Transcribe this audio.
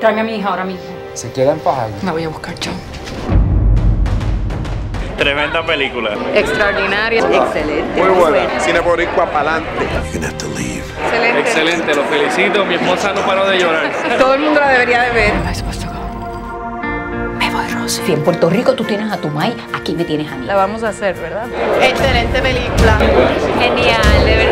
Tráeme a mi hija ahora mismo. ¿Se quiere empajar? La voy a buscar, chao. Tremenda película. Extraordinaria. Excelente. Muy buena. Cine boricua pa'lante. Excelente. Excelente, lo felicito. Mi esposa no paró de llorar. Todo el mundo la debería de ver. Am I supposed to go? Me voy, Rosy. Si en Puerto Rico tú tienes a tu Mai, aquí me tienes a mí. La vamos a hacer, ¿verdad? Excelente película. Genial, de verdad.